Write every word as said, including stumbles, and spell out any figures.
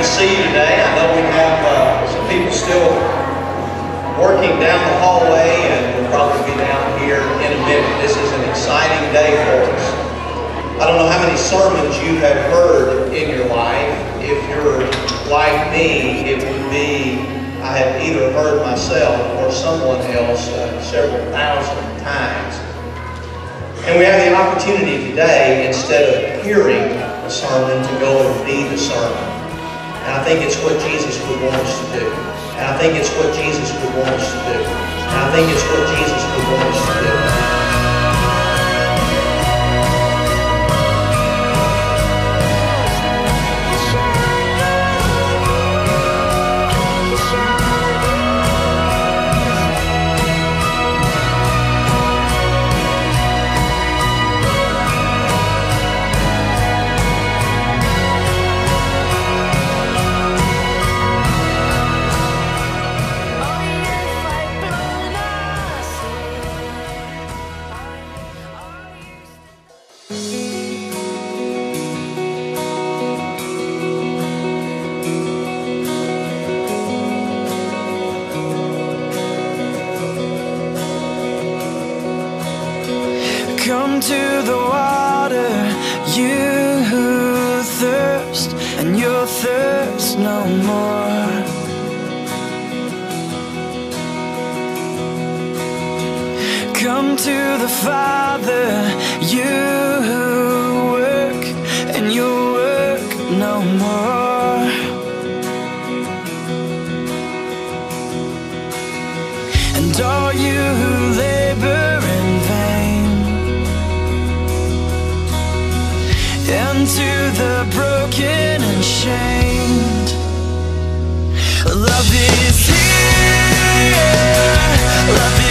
to see you today. I know we have uh, some people still working down the hallway, and we'll probably be down here in a minute. This is an exciting day for us. I don't know how many sermons you have heard in your life. If you're like me, it would be, I have either heard myself or someone else uh, several thousand times. And we have the opportunity today, instead of hearing a sermon, to go and be the sermon. And I think it's what Jesus would want us to do. And I think it's what Jesus would want us to do. And I think it's what Jesus would want us to do. Come to the water, you who thirst, and you'll thirst no more. Come to the Father, you who work, and you'll work no more. And all you who labor in vain, and to the broken and shamed, love is here, love is